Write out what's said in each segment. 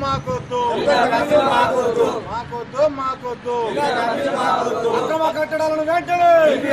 అక్రమ కట్టడాలను వెంటనే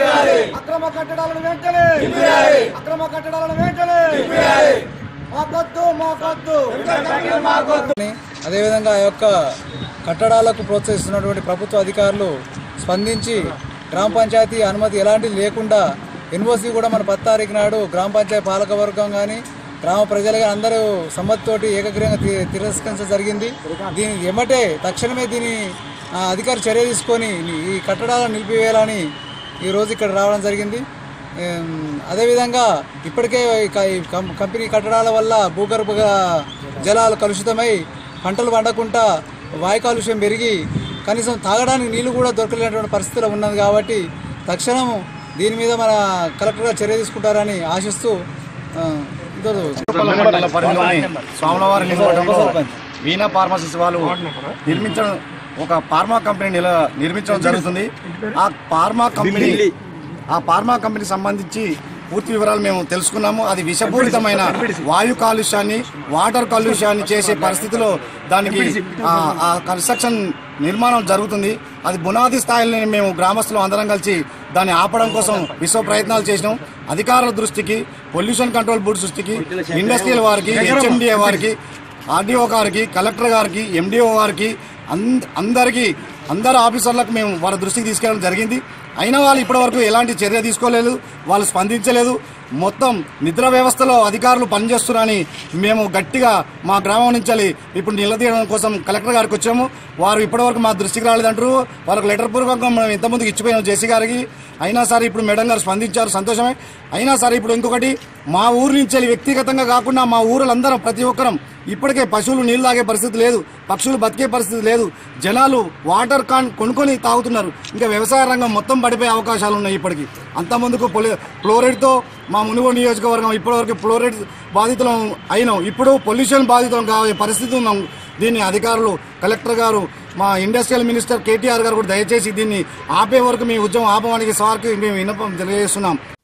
అదేవిధంగా ఆ యొక్క కట్టడాలకు ప్రోత్సహిస్తున్నటువంటి ప్రభుత్వ అధికారులు స్పందించి గ్రామ పంచాయతీ అనుమతి ఎలాంటిది లేకుండా ఎన్ఓసి కూడా మన 10 తారీఖు నాడు గ్రామ పంచాయతీ పాలకవర్గం కానీ గ్రామ ప్రజలుగా అందరూ సమ్మతితోటి ఏకగ్రీవంగా తిరస్కరించడం జరిగింది. దీని ఎమ్మటే తక్షణమే దీని అధికారి చర్య తీసుకొని ఈ కట్టడాలను నిలిపివేయాలని ఈరోజు ఇక్కడ రావడం జరిగింది. అదేవిధంగా ఇప్పటికే కంపెనీ కట్టడాల వల్ల భూగర్భ జలాలు కలుషితమై పంటలు పండకుండా వాయు కాలుష్యం పెరిగి కనీసం తాగడానికి నీళ్లు కూడా దొరకలేనటువంటి పరిస్థితులు ఉన్నది. కాబట్టి తక్షణం దీని మీద మన కలెక్టర్గా చర్య తీసుకుంటారని ఆశిస్తూ సోమవారం వీణా ఫార్మసిస్ వాళ్ళు నిర్మించడం ఒక ఫార్మా కంపెనీ నిర్మించడం జరుగుతుంది. ఆ ఫార్మా కంపెనీ సంబంధించి పూర్తి వివరాలు మేము తెలుసుకున్నాము. అది విషపూరితమైన వాయు కాలుష్యాన్ని, వాటర్ కాలుష్యాన్ని చేసే పరిస్థితిలో దానికి ఆ కన్స్ట్రక్షన్ నిర్మాణం జరుగుతుంది. అది బునాది స్థాయిలో మేము గ్రామస్తులు అందరం కలిసి దాన్ని ఆపడం కోసం విశ్వ ప్రయత్నాలు చేసినాం. అధికారుల దృష్టికి, పొల్యూషన్ కంట్రోల్ బోర్డు దృష్టికి, ఇండస్ట్రియల్ వారికి, హెచ్ఎండిఏ వారికి, ఆర్డీఓ గారికి, కలెక్టర్ గారికి, ఎండిఓ వారికి అందరు ఆఫీసర్లకు మేము వారి దృష్టికి తీసుకెళ్ళడం జరిగింది. అయినా వాళ్ళు ఇప్పటివరకు ఎలాంటి చర్య తీసుకోలేదు, వాళ్ళు స్పందించలేదు. మొత్తం నిద్ర వ్యవస్థలో అధికారులు పనిచేస్తున్నారని మేము గట్టిగా మా గ్రామం నుంచి ఇప్పుడు నిలదీయడం కోసం కలెక్టర్ గారికి వచ్చాము. వారు ఇప్పటివరకు మా దృష్టికి రాలేదంటారు. వాళ్ళకు లెటర్ పూర్వకంగా మనం ఇంతకుముందుకు ఇచ్చిపోయాం జేసీ గారికి. అయినా సరే ఇప్పుడు మేడం గారు స్పందించారు, సంతోషమే. అయినా సరే ఇప్పుడు ఇంకొకటి, మా ఊరు నుంచి వ్యక్తిగతంగా కాకుండా మా ఊరులందరం ప్రతి ఒక్కరం ఇప్పటికే పశువులు నీళ్ళు తాగే పరిస్థితి లేదు, పక్షులు బతికే పరిస్థితి లేదు. జనాలు వాటర్ కాన్ కొనుక్కొని తాగుతున్నారు. ఇంకా వ్యవసాయ రంగం మొత్తం పడిపోయే అవకాశాలు ఉన్నాయి. ఇప్పటికీ అంతకుముందుకు ఫ్లోరైడ్తో మా మునుగోడు నియోజకవర్గం ఇప్పటివరకు ఫ్లోరైడ్ బాధితులం అయినాం. ఇప్పుడు పొల్యూషన్ బాధితులం కావే పరిస్థితి ఉన్నాం. దీన్ని అధికారులు, కలెక్టర్ గారు, మా ఇండస్ట్రియల్ మినిస్టర్ కేటీఆర్ గారు కూడా దయచేసి దీన్ని ఆపే వరకు మీ ఉద్యమం ఆపడానికి సార్కి మేము విన్నపం తెలియజేస్తున్నాం.